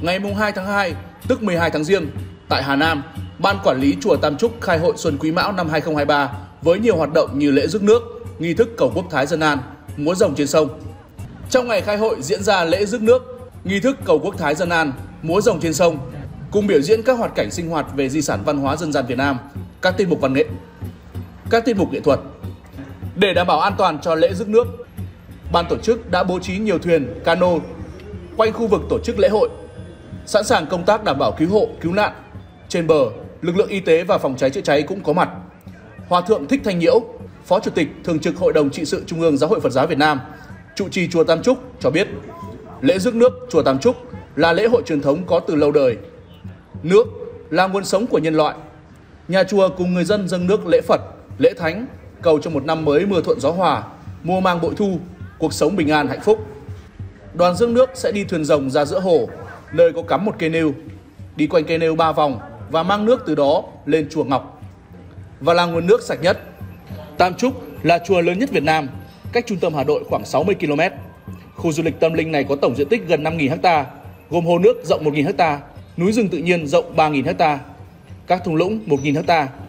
Ngày 2 tháng 2, tức 12 tháng Giêng, tại Hà Nam, Ban Quản lý Chùa Tam Trúc khai hội Xuân Quý Mão năm 2023 với nhiều hoạt động như lễ rước nước, nghi thức cầu quốc thái dân an, múa rồng trên sông. Trong ngày khai hội diễn ra lễ rước nước, nghi thức cầu quốc thái dân an, múa rồng trên sông, cùng biểu diễn các hoạt cảnh sinh hoạt về di sản văn hóa dân gian Việt Nam, các tiết mục văn nghệ, các tiết mục nghệ thuật. Để đảm bảo an toàn cho lễ rước nước, ban tổ chức đã bố trí nhiều thuyền, cano quanh khu vực tổ chức lễ hội, sẵn sàng công tác đảm bảo cứu hộ, cứu nạn. Trên bờ, lực lượng y tế và phòng cháy chữa cháy cũng có mặt. Hòa thượng Thích Thanh Nhiễu, Phó Chủ tịch Thường trực Hội đồng Trị sự Trung ương Giáo hội Phật giáo Việt Nam, trụ trì Chùa Tam Trúc cho biết, lễ rước nước Chùa Tam Trúc là lễ hội truyền thống có từ lâu đời. Nước là nguồn sống của nhân loại. Nhà chùa cùng người dân dâng nước lễ Phật, lễ Thánh, cầu cho một năm mới mưa thuận gió hòa, mùa màng bội thu, cuộc sống bình an hạnh phúc. Đoàn rước nước sẽ đi thuyền rồng ra giữa hồ, nơi có cắm một cây nêu, đi quanh cây nêu 3 vòng và mang nước từ đó lên chùa Ngọc, và là nguồn nước sạch nhất. Tam Trúc là chùa lớn nhất Việt Nam, cách trung tâm Hà Nội khoảng 60 km. Khu du lịch tâm linh này có tổng diện tích gần 5.000 ha, gồm hồ nước rộng 1.000 ha, núi rừng tự nhiên rộng 3.000 ha, các thung lũng 1.000 ha,